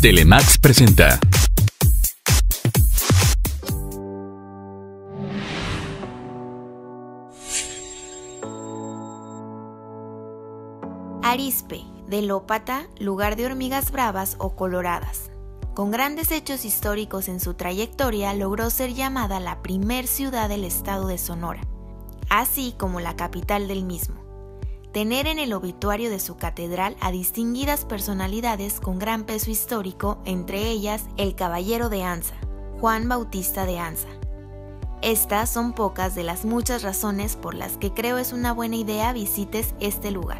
Telemax presenta. Arizpe, Delópata, lugar de hormigas bravas o coloradas. Con grandes hechos históricos en su trayectoria, logró ser llamada la primer ciudad del estado de Sonora, así como la capital del mismo. Tener en el obituario de su catedral a distinguidas personalidades con gran peso histórico, entre ellas el caballero de Anza, Juan Bautista de Anza. Estas son pocas de las muchas razones por las que creo es una buena idea visites este lugar.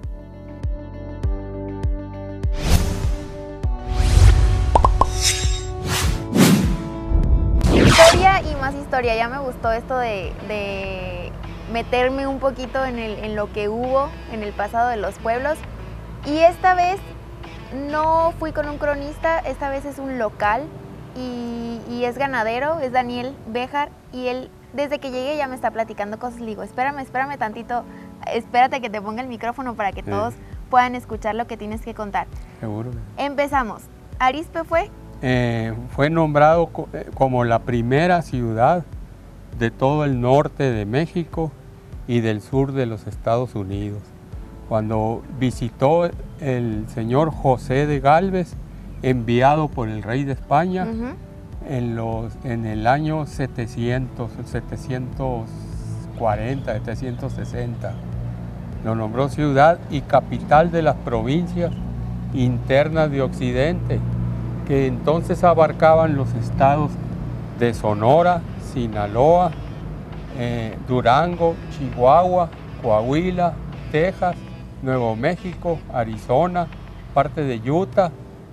Historia y más historia, ya me gustó esto de meterme un poquito en lo que hubo en el pasado de los pueblos. Y esta vez no fui con un cronista, esta vez es un local y es ganadero, es Daniel Béjar, y él desde que llegué ya me está platicando cosas. Le digo, espérame tantito, espérate que te ponga el micrófono para que todos puedan escuchar lo que tienes que contar. Seguro. Empezamos. ¿Arizpe fue? Fue nombrado como la primera ciudad de todo el norte de México y del sur de los Estados Unidos. Cuando visitó el señor José de Gálvez, enviado por el rey de España, en el año 740, 760. Lo nombró ciudad y capital de las provincias internas de Occidente, que entonces abarcaban los estados de Sonora, Sinaloa, Durango, Chihuahua, Coahuila, Texas, Nuevo México, Arizona, parte de Utah,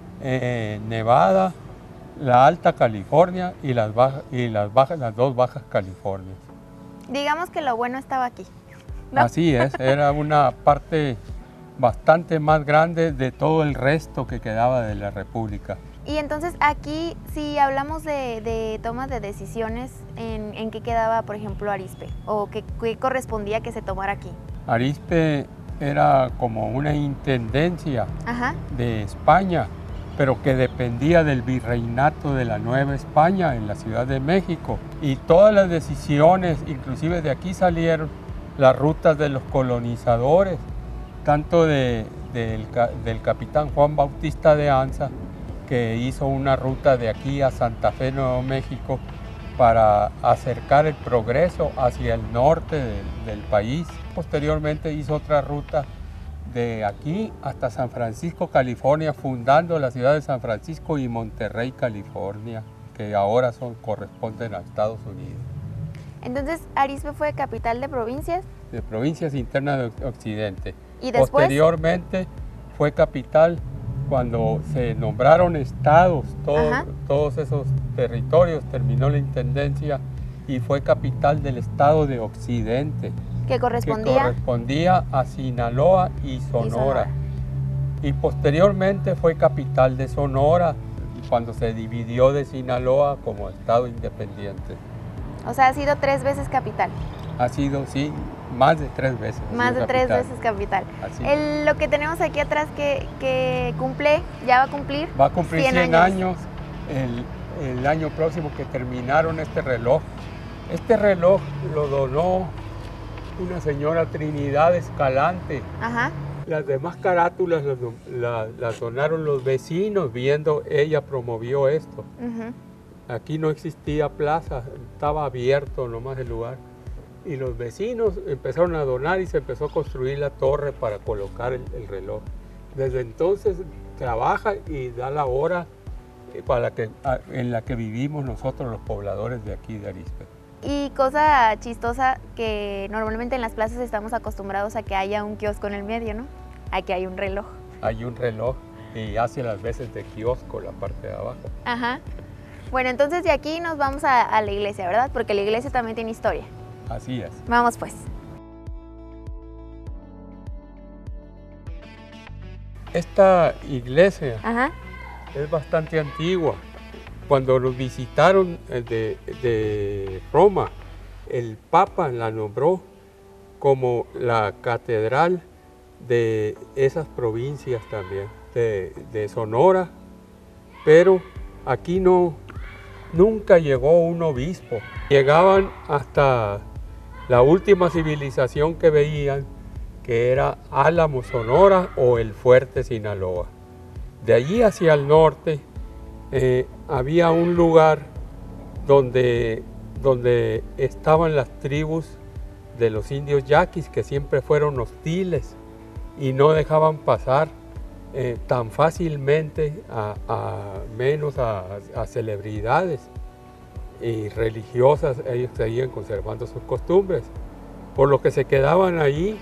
Nevada, la Alta California y las dos Bajas Californias. Digamos que lo bueno estaba aquí, ¿no? Así es, era una parte bastante más grande de todo el resto que quedaba de la República. Y entonces aquí, si hablamos de tomas de decisiones, ¿en qué quedaba, por ejemplo, Arizpe? ¿O qué correspondía que se tomara aquí? Arizpe era como una intendencia de España, pero que dependía del virreinato de la Nueva España en la Ciudad de México. Y todas las decisiones, inclusive de aquí salieron las rutas de los colonizadores, tanto del capitán Juan Bautista de Anza, que hizo una ruta de aquí a Santa Fe, Nuevo México, para acercar el progreso hacia el norte del país. Posteriormente hizo otra ruta de aquí hasta San Francisco, California, fundando la ciudad de San Francisco y Monterrey, California, que ahora corresponden a Estados Unidos. Entonces, ¿Arizpe fue capital de provincias? De provincias internas de Occidente. ¿Y después? Posteriormente fue capital cuando se nombraron estados, todos esos territorios, terminó la intendencia y fue capital del estado de Occidente. ¿Que correspondía a Sinaloa y Sonora. Y posteriormente fue capital de Sonora cuando se dividió de Sinaloa como estado independiente. O sea, ha sido 3 veces capital. Ha sido, sí, más de 3 veces. Más de 3 veces capital. Lo que tenemos aquí atrás que ya va a cumplir. Va a cumplir 100 años el año próximo que terminaron este reloj. Este reloj lo donó una señora Trinidad Escalante. Las demás carátulas las donaron los vecinos, viendo ella promovió esto. Aquí no existía plaza, estaba abierto nomás el lugar. Y los vecinos empezaron a donar y se empezó a construir la torre para colocar el reloj. Desde entonces trabaja y da la hora en la que vivimos nosotros los pobladores de aquí de Arizpe. Y cosa chistosa que normalmente en las plazas estamos acostumbrados a que haya un kiosco en el medio, ¿no? Aquí hay un reloj. Hay un reloj y hace las veces de kiosco la parte de abajo. Bueno, entonces de aquí nos vamos a la iglesia, ¿verdad? Porque la iglesia también tiene historia. Así es. Vamos pues. Esta iglesia es bastante antigua. Cuando nos visitaron de Roma, el Papa la nombró como la catedral de esas provincias también, de Sonora, pero aquí nunca llegó un obispo. Llegaban hasta la última civilización que veían, que era Álamo, Sonora, o el Fuerte, Sinaloa. De allí hacia el norte había un lugar donde estaban las tribus de los indios yaquis, que siempre fueron hostiles y no dejaban pasar tan fácilmente menos a celebridades y religiosas. Ellos seguían conservando sus costumbres, por lo que se quedaban allí,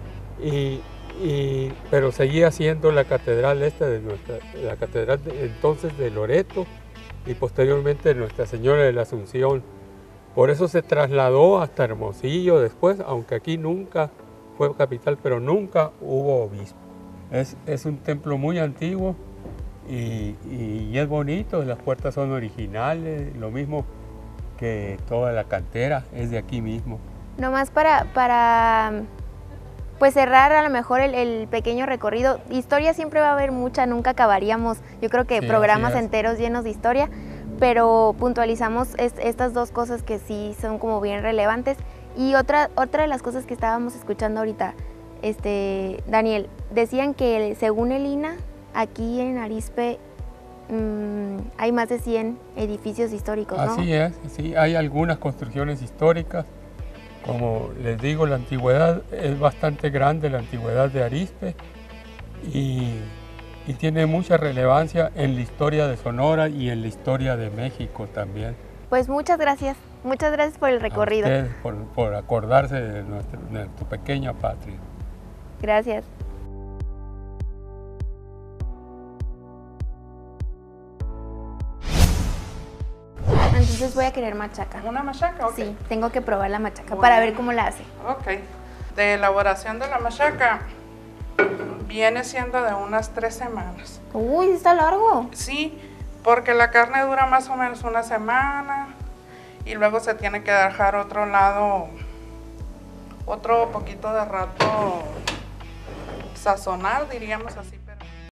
pero seguía siendo la catedral la catedral entonces de Loreto, y posteriormente de Nuestra Señora de la Asunción. Por eso se trasladó hasta Hermosillo después, aunque aquí nunca fue capital, pero nunca hubo obispo. Es un templo muy antiguo y es bonito, las puertas son originales, lo mismo que toda la cantera es de aquí mismo. Nomás para pues cerrar a lo mejor el pequeño recorrido. Historia siempre va a haber mucha, nunca acabaríamos, yo creo que sí, programas enteros llenos de historia, pero puntualizamos estas dos cosas que sí son como bien relevantes. Y otra de las cosas que estábamos escuchando ahorita, Daniel, decían que según el INAH, aquí en Arizpe hay más de 100 edificios históricos, ¿no? Así es, sí, hay algunas construcciones históricas. Como les digo, la antigüedad es bastante grande, la antigüedad de Arizpe, y tiene mucha relevancia en la historia de Sonora y en la historia de México también. Pues muchas gracias por el recorrido. A ustedes por acordarse de tu pequeña patria. Gracias. Entonces voy a querer machaca. ¿Una machaca? Okay. Sí, tengo que probar la machaca para ver cómo la hace. Ok. De elaboración de la machaca viene siendo de unas 3 semanas. Uy, ¿está largo? Sí, porque la carne dura más o menos una semana y luego se tiene que dejar otro poquito de rato sazonar, diríamos así.